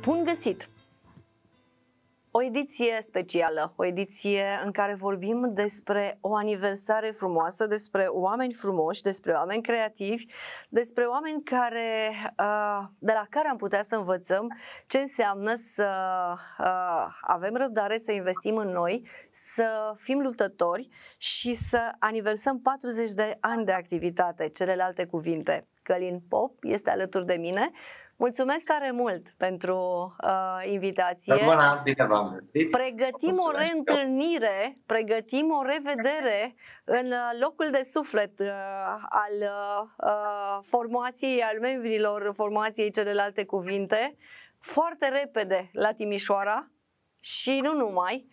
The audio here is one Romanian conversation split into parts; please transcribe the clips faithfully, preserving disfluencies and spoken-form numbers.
Bun găsit! O ediție specială, o ediție în care vorbim despre o aniversare frumoasă, despre oameni frumoși, despre oameni creativi, despre oameni care, de la care am putea să învățăm ce înseamnă să avem răbdare, să investim în noi, să fim luptători și să aniversăm patruzeci de ani de activitate. Celelalte cuvinte. Călin Pop este alături de mine. Mulțumesc tare mult pentru uh, invitație. Bună, bine v-am găsit. Pregătim o reîntâlnire, pregătim o revedere în locul de suflet uh, al uh, formației, al membrilor formației Celelalte Cuvinte, foarte repede la Timișoara și nu numai.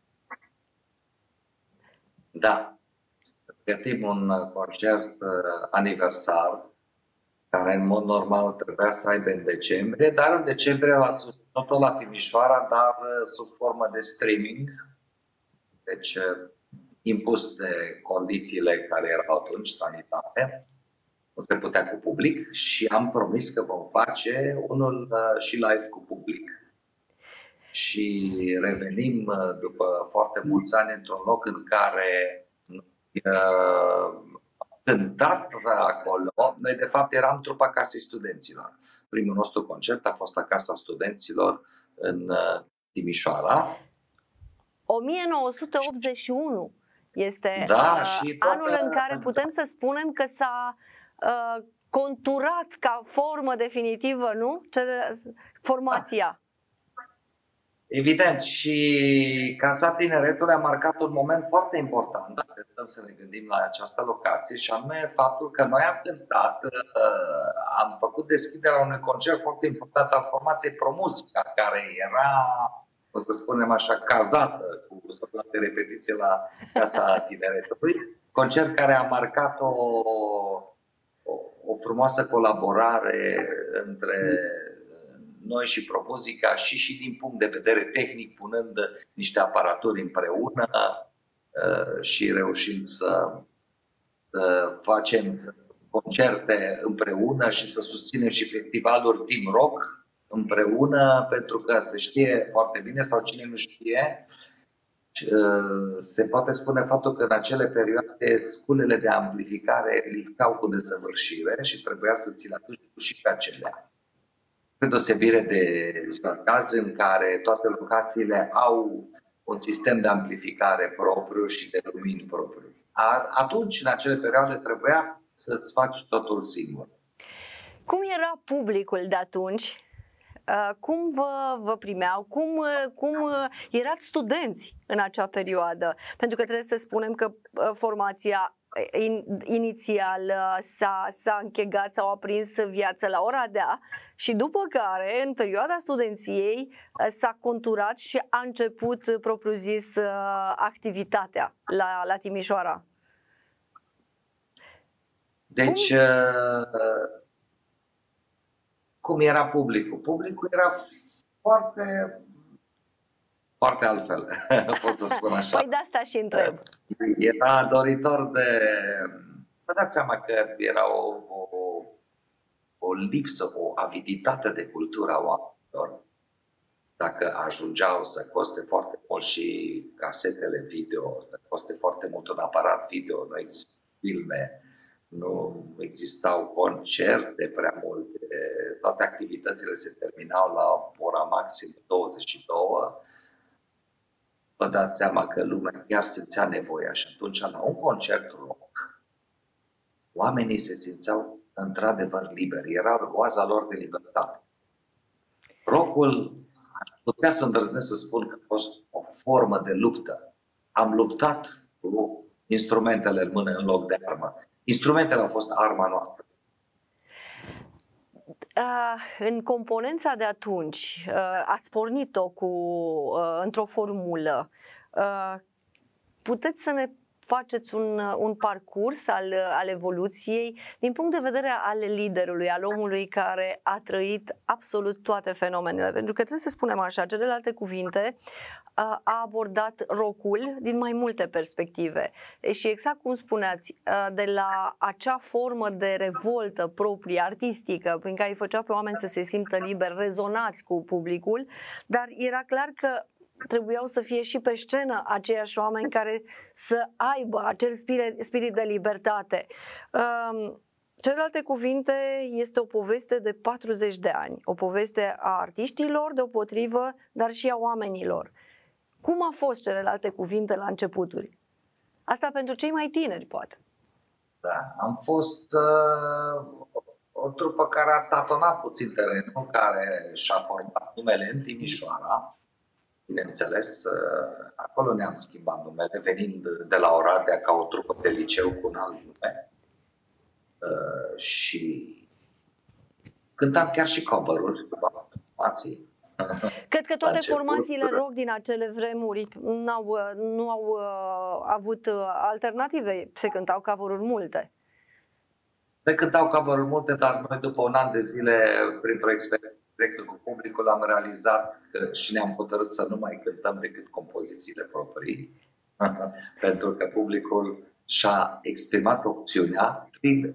Da, pregătim un concert uh, aniversar care în mod normal trebuia să aibă în decembrie, dar în decembrie l-a tot la Timișoara, dar sub formă de streaming, deci impus de condițiile care erau atunci sanitare, nu se putea cu public și am promis că vom face unul și live cu public. Și revenim după foarte mulți ani într-un loc în care uh, cântat acolo. Noi, de fapt, eram trupa Casei Studenților. Primul nostru concert a fost la Casa Studenților în Timișoara. o mie nouă sute optzeci și unu este da, uh, și anul toată... în care putem să spunem că s-a uh, conturat ca formă definitivă, nu? Formația. Evident, și Casa Tineretului a marcat un moment foarte important, dacă stăm să ne gândim la această locație, și anume faptul că noi am cântat, am făcut deschiderea unui concert foarte important al formației ProMuzica, care era, o să spunem așa, cazată cu săptămâna de repetiție la Casa Tineretului. Concert care a marcat o, o, o frumoasă colaborare între noi și ProMuzica și și din punct de vedere tehnic, punând niște aparaturi împreună uh, și reușind să, să facem concerte împreună și să susținem și festivaluri Team Rock împreună, pentru că se știe foarte bine, sau cine nu știe, uh, se poate spune faptul că în acele perioade sculele de amplificare lipseau cu desăvârșire și trebuia să ți le aduci și pe acelea. Pe deosebire de ziua caz, în care toate locațiile au un sistem de amplificare propriu și de lumini propriu. Atunci, în acele perioade, trebuia să-ți faci totul singur. Cum era publicul de atunci? Cum vă, vă primeau? Cum, cum erați studenți în acea perioadă? Pentru că trebuie să spunem că formația In, inițial s-a închegat, s-au aprins viața la Oradea și după care, în perioada studenției, s-a conturat și a început, propriu-zis, activitatea la, la Timișoara. Deci, cum? cum era publicul? Publicul era foarte... foarte altfel, pot să spun așa. Păi de asta și întreb. Era doritor de... Vă dați seama că era o, o, o lipsă, o aviditate de cultură a oamenilor. Dacă ajungeau să coste foarte mult și casetele video, să coste foarte mult un aparat video, nu existau filme, nu existau concerte prea multe, toate activitățile se terminau la ora maxim douăzeci și două. Vă dați seama că lumea chiar simțea nevoia și atunci la un concert rock oamenii se simțeau într-adevăr liberi, era oaza lor de libertate. Rockul, aș putea să îndrăznesc să spun că a fost o formă de luptă. Am luptat cu instrumentele în mână în loc de armă. Instrumentele au fost arma noastră. Uh, în componența de atunci, uh, ați pornit-o cu uh, într-o formulă. Uh, puteți să ne faceți un, un parcurs al, al evoluției din punct de vedere al liderului, al omului care a trăit absolut toate fenomenele. Pentru că trebuie să spunem așa, celelalte cuvinte a abordat rock-ul din mai multe perspective. Și exact cum spuneați, de la acea formă de revoltă proprie, artistică, prin care îi făcea pe oameni să se simtă liber, rezonați cu publicul, dar era clar că trebuiau să fie și pe scenă aceiași oameni care să aibă acel spirit, spirit de libertate. Um, Celelalte cuvinte este o poveste de patruzeci de ani, o poveste a artiștilor deopotrivă, dar și a oamenilor. Cum a fost celelalte cuvinte la începuturi? Asta pentru cei mai tineri, poate. Da, am fost uh, o trupă care a tatonat puțin terenul, care și-a format numele în Timișoara. Bineînțeles, uh, acolo ne-am schimbat numele, venind de la Oradea ca o trupă de liceu cu un alt nume. Uh, și cântam chiar și cover-uri, formații. Cred că toate formațiile rock din acele vremuri n-au, nu au uh, avut alternative, se cântau cover-uri multe. Se cântau cover-uri multe, dar noi după un an de zile, printr-o experiență directă cu publicul, am realizat că și ne-am hotărât să nu mai cântăm decât compozițiile proprii, pentru că publicul și-a exprimat opțiunea.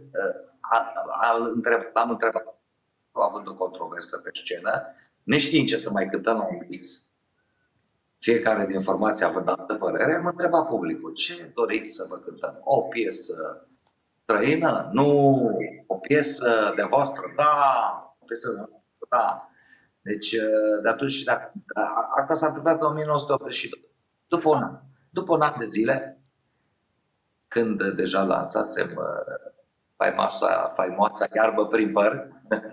L-am întrebat, având o controversă pe scenă, neștiind ce să mai cântăm la un bis, fiecare din formație având altă părere, mă întreba publicul, ce doriți să vă cântăm? O piesă străină? Nu. O piesă de voastră? Da. O piesă de voastră? Da. Deci, de atunci, asta s-a întâmplat în o mie nouă sute optzeci și doi. După un an. După un an de zile, când deja lansasem faimoasa, faimoasa iarbă prin păr,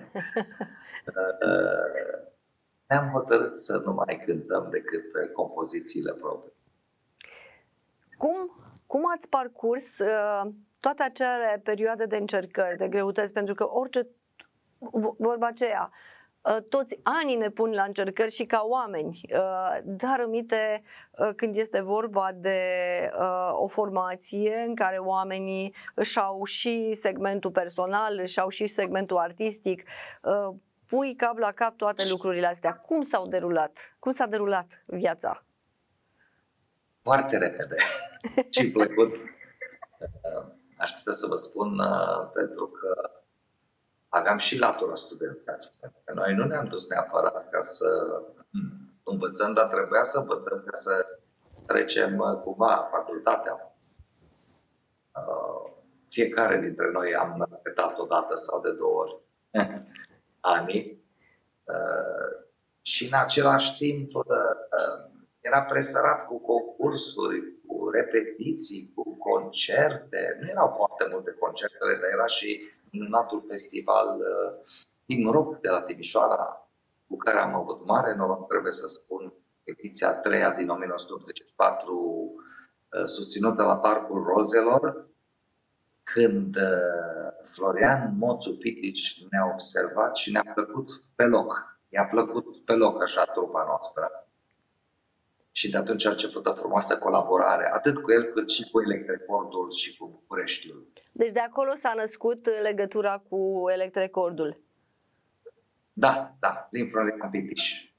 ne-am hotărât să nu mai cântăm decât compozițiile proprii. Cum, cum ați parcurs uh, toate acele perioade de încercări, de greutăți? Pentru că orice, vorba aceea, uh, toți anii ne pun la încercări și ca oameni, uh, dar aminte uh, când este vorba de uh, o formație în care oamenii își au și segmentul personal, își au și segmentul artistic, uh, pui cap la cap toate lucrurile astea. Cum s-au derulat? Cum s-a derulat viața? Foarte repede și plăcut. Aș putea să vă spun, pentru că aveam și latura studentească. Noi nu ne-am dus neapărat ca să învățăm, dar trebuia să învățăm ca să trecem cumva facultatea. Fiecare dintre noi am repetat o dată sau de două ori anii uh, și în același timp uh, era presărat cu concursuri, cu repetiții, cu concerte. Nu erau foarte multe concertele, dar era și minunatul festival uh, din rock de la Timișoara, cu care am avut mare noroc, trebuie să spun, ediția a treia din o mie nouă sute optzeci și patru, uh, susținută la Parcul Rozelor, când Florian Moțu Pitici ne-a observat și ne-a plăcut pe loc. I-a plăcut pe loc așa trupa noastră. Și de atunci a început o frumoasă colaborare, atât cu el cât și cu Electrecordul și cu Bucureștiul. Deci de acolo s-a născut legătura cu Electrecordul. Da, da, din Florian Pitici.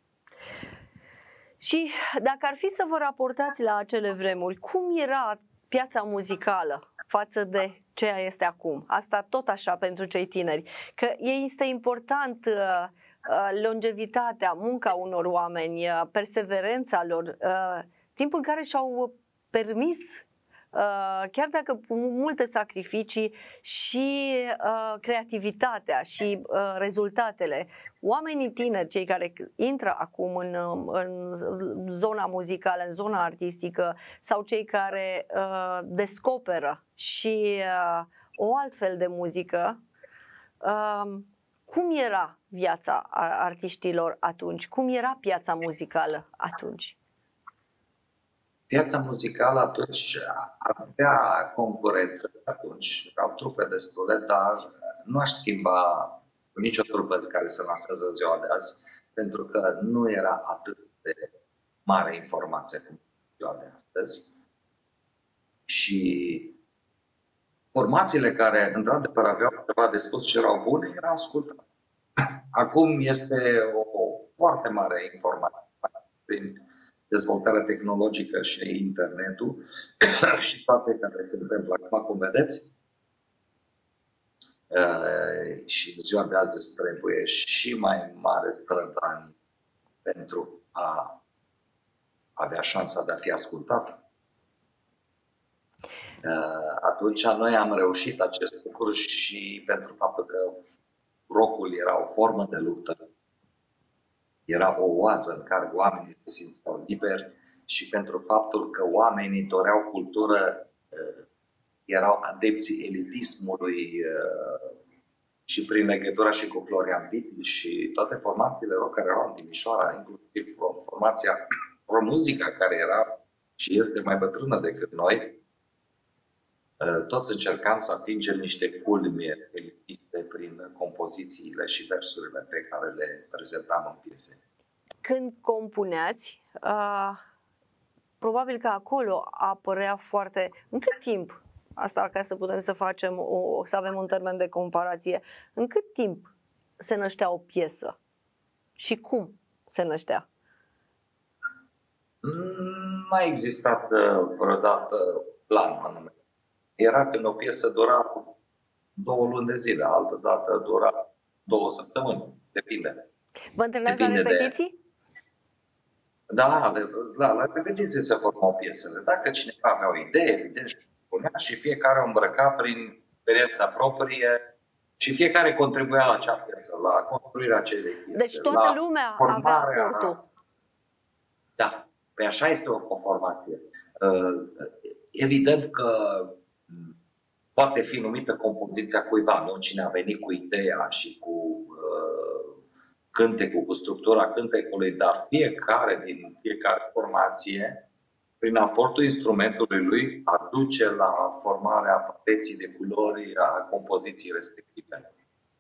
Și dacă ar fi să vă raportați la acele vremuri, cum era piața muzicală față de ceea este acum? Asta tot așa pentru cei tineri. Că este important uh, longevitatea, munca unor oameni, uh, perseverența lor, uh, timp în care și-au permis, uh, chiar dacă cu multe sacrificii, și uh, creativitatea și uh, rezultatele. Oamenii tineri, cei care intră acum în, în zona muzicală, în zona artistică, sau cei care uh, descoperă și uh, o altfel de muzică, uh, cum era viața artiștilor atunci? Cum era piața muzicală atunci? Piața muzicală atunci avea concurență atunci, erau trupe destule, dar nu aș schimba cu nicio trupă care se lansează ziua de azi, pentru că nu era atât de mare informație cum ziua de astăzi. Și formațiile care, într-adevăr, aveau ceva de spus și erau bune, erau ascultate. Acum este o foarte mare informație prin dezvoltarea tehnologică și internetul și toate care se întâmplă acum, cum vedeți. Uh, și în ziua de azi îți trebuie și mai mare strădani pentru a avea șansa de a fi ascultat. Uh, atunci noi am reușit acest lucru și pentru faptul că rock-ul era o formă de luptă, era o oază în care oamenii se simțeau liberi și pentru faptul că oamenii doreau cultură, uh, erau adepții elitismului uh, și prin legătura și cu Florian Witty și toate formațiile rock care erau în Timișoara, inclusiv formația Pro-Muzica, care era și este mai bătrână decât noi, toți încercam să atingem niște culmi elitiste prin compozițiile și versurile pe care le prezentam în piese. Când compuneați, uh, probabil că acolo apărea foarte... În cât timp? Asta ca să putem să facem, o, să avem un termen de comparație. În cât timp se năștea o piesă? Și cum se năștea? Nu a existat vreodată plan anume. Era când o piesă dura două luni de zile, altă dată dura două săptămâni. Depinde. Vă întâlneați la repetiții? De... Da, la, la repetiții se formau piesele. Dacă cineva avea o idee, evident, și punea și fiecare o îmbrăca prin experiența proprie și fiecare contribuia la acea piesă, la construirea acelei piese. Deci toată lumea avea aportul. Da, păi așa este o, o formație. Evident că poate fi numită compoziția cuiva, nu cine a venit cu ideea și cu uh, cântecul, cu structura cântecului, dar fiecare din fiecare formație, prin aportul instrumentului lui, aduce la formarea paleții de culori a compoziției respective.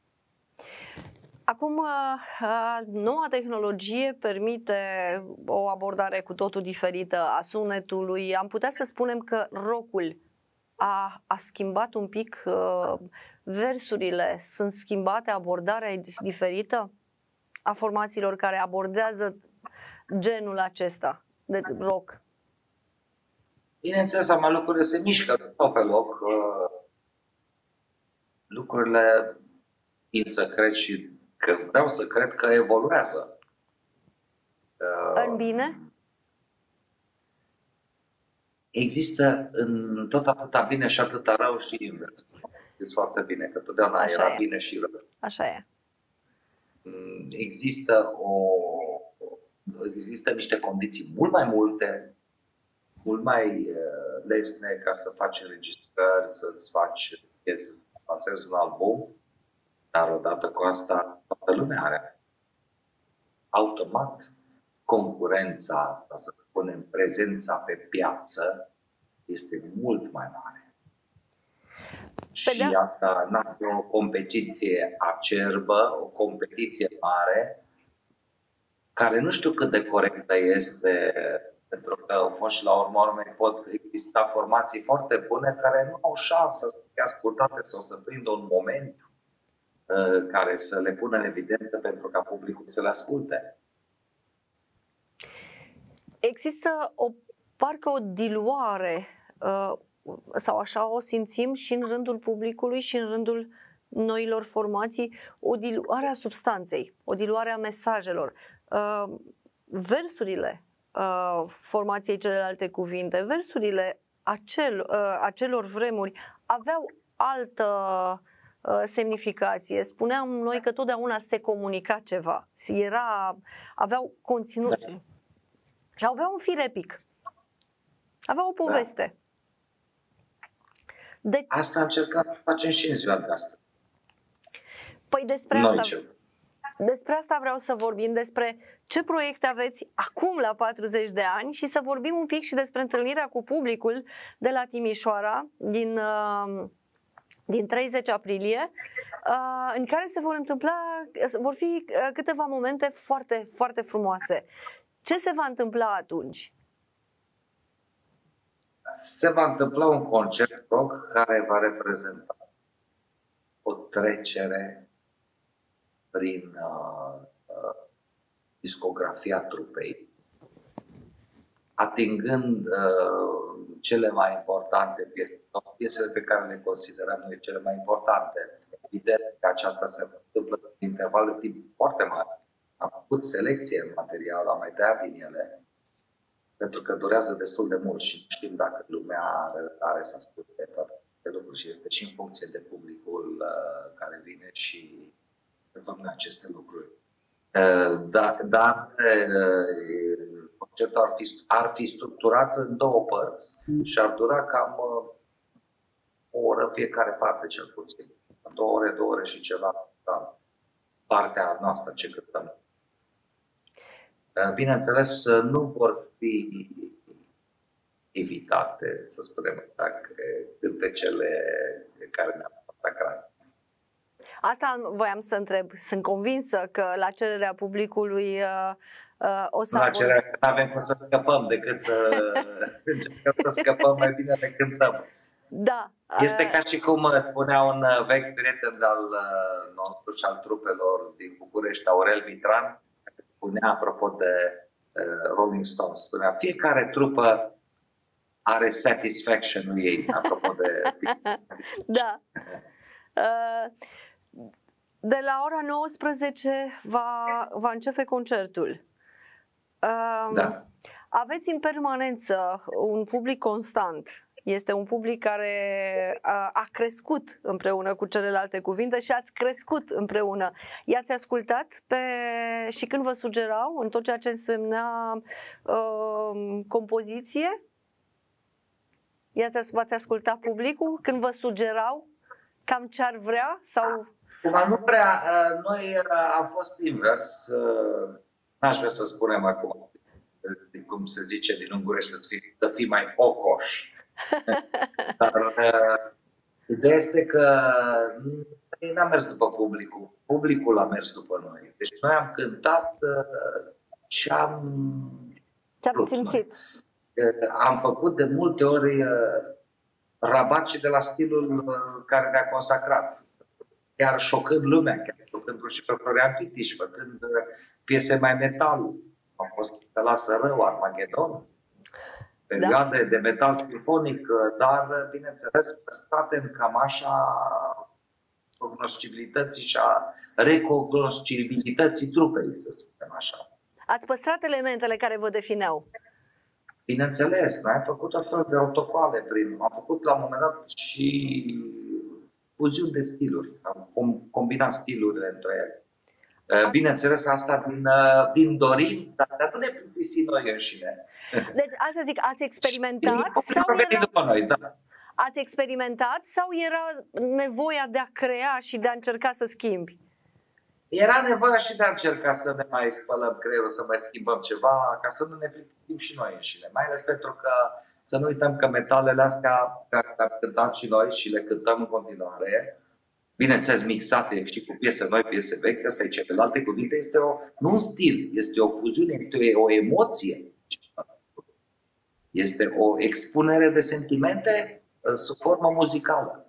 Acum, noua tehnologie permite o abordare cu totul diferită a sunetului. Am putea să spunem că rock-ul a, a schimbat un pic uh, versurile, sunt schimbate, abordarea e diferită a formațiilor care abordează genul acesta de rock. Bineînțeles, acum lucrurile se mișcă tot pe loc. Lucrurile, tind să cred și că vreau să cred că evoluează. În bine? Există în tot atâta bine și atâta rău și invers. Știți foarte bine că totdeauna Așa era e. bine și rău. Așa e. Există, o, există niște condiții mult mai multe, mult mai lesne ca să faci înregistrări, să-ți faci piese, să-ți lansezi un album, dar odată cu asta toată lumea are. Automat, concurența asta, să spunem, prezența pe piață, este mult mai mare. Și de asta n-a o competiție acerbă, o competiție mare, care nu știu cât de corectă este, pentru că au fost și la urmă urmei pot exista formații foarte bune care nu au șansă să fie ascultate sau să prindă un moment uh, care să le pună în evidență pentru ca publicul să le asculte. Există o, parcă o diluare, uh, sau așa o simțim și în rândul publicului și în rândul noilor formații, o diluare a substanței, o diluare a mesajelor. Uh, versurile uh, formației celelalte cuvinte, versurile acel, uh, acelor vremuri aveau altă uh, semnificație. Spuneam noi că totdeauna se comunica ceva, era, aveau conținut. Da. Și avea un fir epic. Avea o poveste. Da. De... Asta încercăm să facem și în ziua de astăzi. Păi despre Noi asta, despre asta vreau să vorbim, despre ce proiecte aveți acum la patruzeci de ani și să vorbim un pic și despre întâlnirea cu publicul de la Timișoara din, din treizeci aprilie, în care se vor întâmpla, vor fi câteva momente foarte, foarte frumoase. Ce se va întâmpla atunci? se va întâmpla un concert rock care va reprezenta o trecere prin uh, uh, discografia trupei, atingând uh, cele mai importante piese, piesele pe care le considerăm noi cele mai importante. Evident că aceasta se întâmplă în interval de timp foarte mare. Am făcut selecție în material, am mai tăiat din ele, pentru că durează destul de mult și nu știm dacă lumea are, are să asculte toate lucruri și este și în funcție de publicul uh, care vine și tocmai aceste lucruri. Uh, dar da, uh, concertul ar fi, ar fi structurat în două părți și ar dura cam uh, o oră fiecare parte, cel puțin. Două ore, două ore și ceva, da, partea noastră ce cântăm. Bineînțeles, nu vor fi evitate, să spunem, dacă cântecele care ne-au consacrat. Asta voiam să întreb. Sunt convinsă că la cererea publicului uh, uh, o să... La cererea că nu avem cum să scăpăm decât să încercăm să scăpăm mai bine de cântăm. Da. Este ca și cum spunea un vechi prieten al nostru și al trupelor din București, Aurel Mitran, spunea apropo de uh, Rolling Stones, spunea, fiecare trupă are satisfaction-ul ei, apropo de... Da. Uh, de la ora nouăsprezece va, va începe concertul. Uh, da. Aveți în permanență un public constant. Este un public care a, a crescut împreună cu celelalte cuvinte și ați crescut împreună. I-ați ascultat pe, și când vă sugerau în tot ceea ce însemna uh, compoziție? I-ați, v-ați ascultat publicul când vă sugerau cam ce ar vrea? Sau... Acum nu prea. Noi am fost invers. N-aș vrea să spunem acum, cum se zice din ungurești, să fii, să fii mai ocoș. Dar uh, ideea este că noi n-am mers după publicul, publicul a mers după noi. Deci noi am cântat uh, ce am Ce-am simțit. Uh, am făcut de multe ori uh, rabat și de la stilul uh, care ne-a consacrat. Chiar șocând lumea, chiar șocând și pe Florian Pitiș, făcând uh, piese mai metal. Am fost Te lasă rău, Armagedon. Perioade da. de metal simfonic, dar, bineînțeles, păstrate în cam așa cognoscibilității și a recognoscibilității trupei, să spunem așa. Ați păstrat elementele care vă defineau? Bineînțeles, noi am făcut o fel de protocoale prin... Am făcut la un moment dat și fuziuni de stiluri. Am combinat stilurile între ele. Bineînțeles, asta din, din dorința, dar nu ne plictisim noi înșine. Deci, asta zic, ați experimentat sau era... noi, da. Ați experimentat sau era nevoia de a crea și de a încerca să schimbi? Era nevoia și de a încerca să ne mai spălăm creierul, să mai schimbăm ceva, ca să nu ne plictisim și noi înșine. Mai ales pentru că să nu uităm că metalele astea care le-am cântat și noi și le cântăm în continuare, bineînțeles mixate și cu piese noi, piese vechi, asta e celelalte cuvinte, este o, nu un stil, este o fuziune, este o, o emoție. Este o expunere de sentimente sub formă muzicală.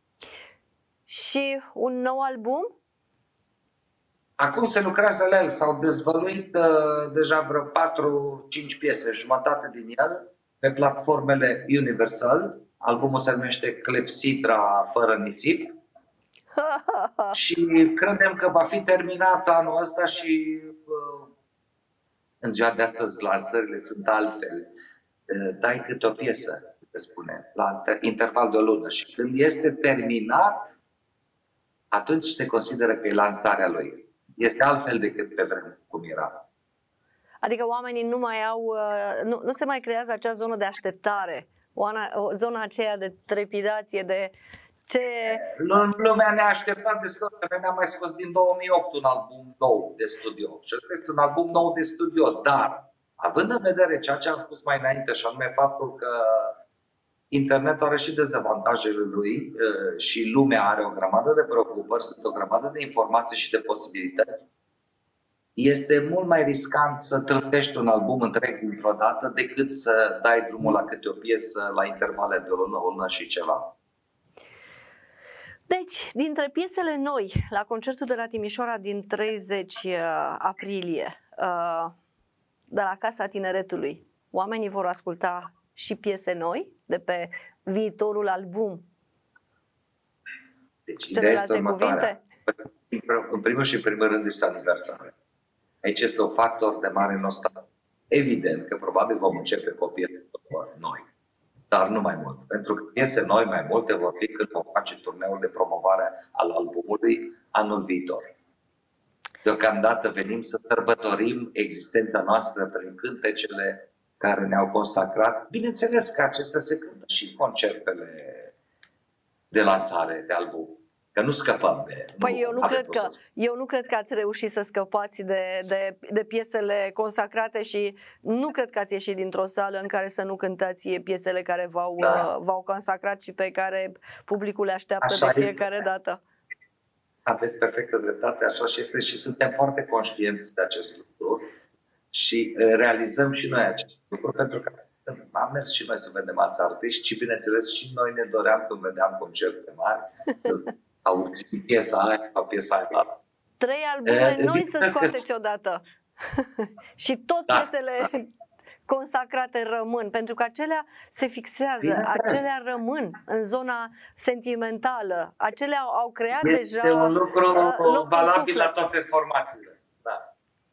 Și un nou album? Acum se lucrează la el. S-au dezvăluit uh, deja vreo patru cinci piese, jumătate din el, pe platformele Universal. Albumul se numește Clepsidra fără nisip. Și credem că va fi terminat anul ăsta și uh, în ziua de astăzi lansările sunt altfel. Uh, dai câte o piesă, se spune, la interval de o lună. Și când este terminat, atunci se consideră că e lansarea lui. Este altfel decât pe vreme cum era. Adică oamenii nu mai au, nu, nu se mai creează acea zonă de așteptare, o, o zona aceea de trepidație, de ce... Lumea ne-a așteptat destul, că ne-a mai scos din două mii opt un album nou de studio. Și ăsta este un album nou de studio, dar având în vedere ceea ce am spus mai înainte, și anume faptul că internetul are și dezavantajele lui și lumea are o grămadă de preocupări, sunt o grămadă de informații și de posibilități. este mult mai riscant să trătești un album întreg dintr-o dată decât să dai drumul la câte o piesă la intervale de o lună, o lună și ceva. Deci, dintre piesele noi, la concertul de la Timișoara din treizeci aprilie, de la Casa Tineretului, oamenii vor asculta și piese noi de pe viitorul album? Deci, ideea este următoarea. În primul și în primul rând este aniversare. Aici este un factor de mare nostalgie. Evident că probabil vom începe cu piese noi, dar nu mai mult. Pentru că piese noi mai multe vor fi când vom face turneul de promovare al albumului anul viitor. Deocamdată venim să sărbătorim existența noastră prin cântecele care ne-au consacrat. Bineînțeles că acestea se cântă și în concertele de lansare de album. Că nu scăpăm de... Păi nu eu, nu cred că, eu nu cred că ați reușit să scăpați de, de, de piesele consacrate și nu cred că ați ieșit dintr-o sală în care să nu cântați piesele care v-au da. v-au consacrat și pe care publicul le așteaptă așa de fiecare este. dată. Aveți perfectă dreptate, așa și este și suntem foarte conștienți de acest lucru și realizăm și noi acest lucru pentru că am mers și noi să vedem alți artiști și bineînțeles și noi ne doream când vedeam concerte mari să auzi piesa aia sau piesa aia. Trei albume e, noi să scoateți că... odată. Și tot da, piesele da. consacrate rămân, pentru că acelea se fixează, acelea rămân în zona sentimentală, acelea au creat este deja Este un lucru uh, valabil la toate formațiile. Da.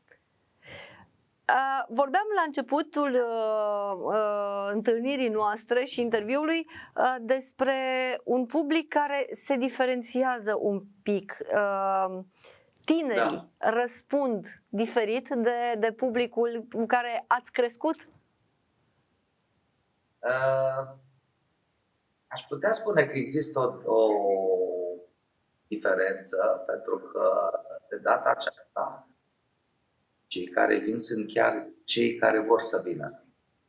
Uh, vorbeam la începutul uh, uh, întâlnirii noastre și interviului uh, despre un public care se diferențiază un pic. Uh, tinerii da. răspund diferit de, de publicul cu care ați crescut? Uh, aș putea spune că există o, o diferență, pentru că de data aceasta cei care vin sunt chiar cei care vor să vină.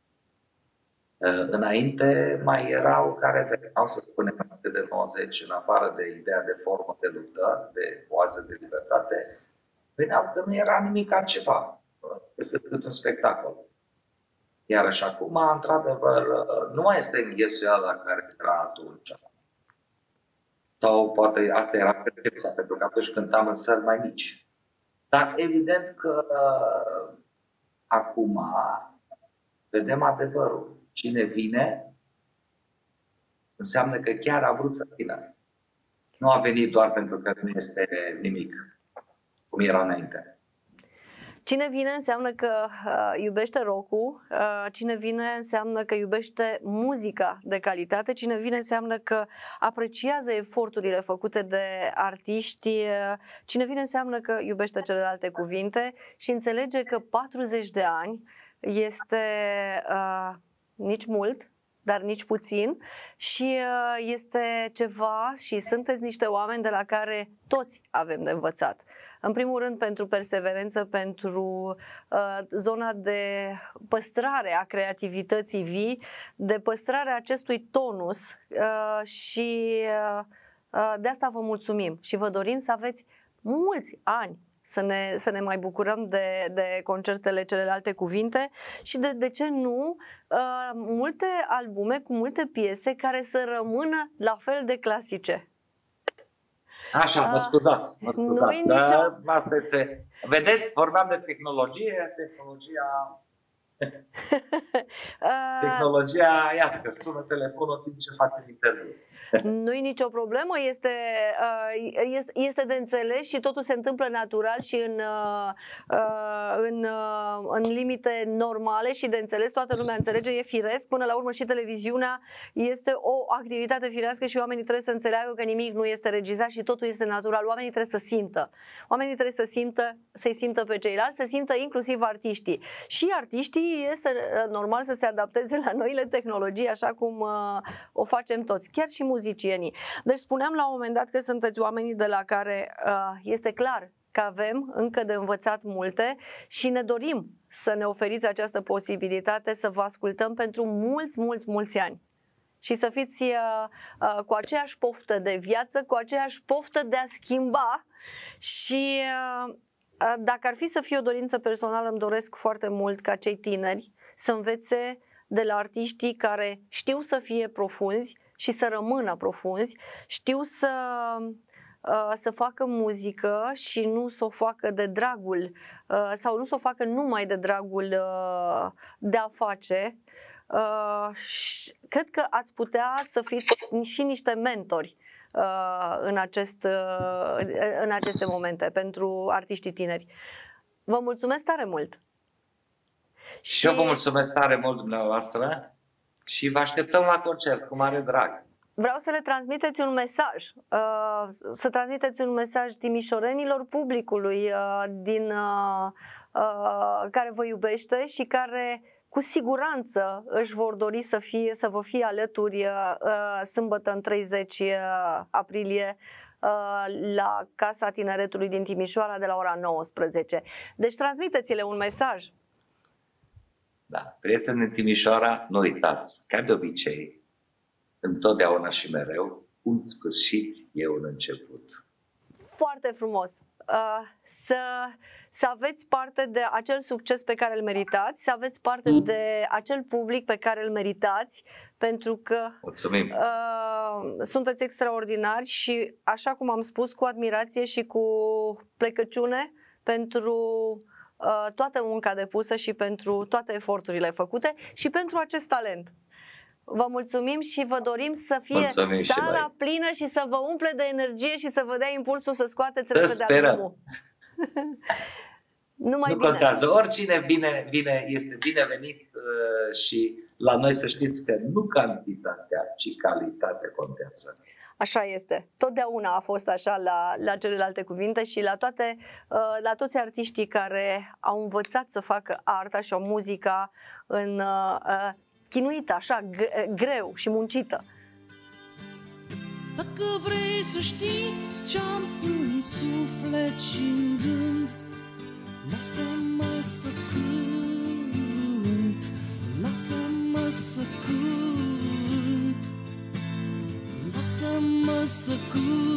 Înainte mai erau care veneau, să spunem, de nouăzeci, în afară de ideea de formă de luptă, de oază de libertate, veneau că nu era nimic altceva decât un spectacol. Iar și acum, într-adevăr, nu mai este înghesuiala care era atunci. Sau poate asta era percepția, pentru că atunci cântam în săli mai mici. Dar evident că uh, acum vedem adevărul. Cine vine înseamnă că chiar a vrut să vină. Nu a venit doar pentru că nu este nimic, cum era înainte. Cine vine înseamnă că uh, iubește rock-ul, uh, cine vine înseamnă că iubește muzica de calitate, cine vine înseamnă că apreciază eforturile făcute de artiști, uh, cine vine înseamnă că iubește celelalte cuvinte și înțelege că patruzeci de ani este uh, nici mult, dar nici puțin și uh, este ceva și sunteți niște oameni de la care toți avem de învățat. În primul rând pentru perseverență, pentru uh, zona de păstrare a creativității vii, de păstrare a acestui tonus uh, și uh, de asta vă mulțumim și vă dorim să aveți mulți ani să ne, să ne mai bucurăm de, de concertele celelalte cuvinte și de, de ce nu, uh, multe albume cu multe piese care să rămână la fel de clasice. Așa, mă scuzați, mă scuzați. Nicio... Asta este. Vedeți, vorbeam de tehnologie, tehnologia... tehnologia, iată că sună telefonul în timp ce face interviu. Nu-i nicio problemă, este, este, este de înțeles și totul se întâmplă natural și în, în, în limite normale și de înțeles, toată lumea înțelege, e firesc. Până la urmă și televiziunea este o activitate firească și oamenii trebuie să înțeleagă că nimic nu este regizat și totul este natural. Oamenii trebuie să simtă. Oamenii trebuie să simtă, să-i simtă pe ceilalți, să simtă inclusiv artiștii. Și artiștii este normal să se adapteze la noile tehnologii, așa cum o facem toți, chiar și muzicienii. Deci spuneam la un moment dat că sunteți oamenii de la care uh, este clar că avem încă de învățat multe și ne dorim să ne oferiți această posibilitate să vă ascultăm pentru mulți, mulți, mulți ani. Și să fiți uh, uh, cu aceeași poftă de viață, cu aceeași poftă de a schimba și uh, dacă ar fi să fie o dorință personală, îmi doresc foarte mult ca cei tineri să învețe de la artiștii care știu să fie profunzi și să rămână profunzi, știu să, să facă muzică și nu să o facă de dragul, sau nu să o facă numai de dragul de a face. Cred că ați putea să fiți și niște mentori în, acest, în aceste momente pentru artiștii tineri. Vă mulțumesc tare mult! Și eu vă mulțumesc tare mult dumneavoastră și vă așteptăm la concert cu mare drag. Vreau să le transmiteți un mesaj, să transmiteți un mesaj timișorenilor, publicului din, care vă iubește și care cu siguranță își vor dori să, fie, să vă fie alături uh, sâmbătă în treizeci aprilie uh, la Casa Tineretului din Timișoara de la ora nouăsprezece. Deci transmiteți-le un mesaj. Da, prieteni din Timișoara, nu uitați, ca de obicei, întotdeauna și mereu, un sfârșit e un început. Foarte frumos! Uh, să, să aveți parte de acel succes pe care îl meritați, să aveți parte de acel public pe care îl meritați, pentru că Mulțumim. Uh, sunteți extraordinari și, așa cum am spus, cu admirație și cu plecăciune pentru uh, toată munca depusă și pentru toate eforturile făcute și pentru acest talent. Vă mulțumim și vă dorim să fie Mulțumim sala plină și să vă umple de energie și să vă dea impulsul să scoateți să repede albumul. Numai nu bine. contează. Oricine vine, vine, este binevenit uh, și la noi să știți că nu cantitatea, ci calitatea contează. Așa este. Totdeauna a fost așa la, la celelalte cuvinte și la, toate, uh, la toți artiștii care au învățat să facă arta și o muzica în... Uh, chinuită, așa, greu și muncită. Dacă vrei să știi ce-am în suflet și în gând, lasă-mă să cânt, lasă-mă să cânt, lasă-mă să cânt.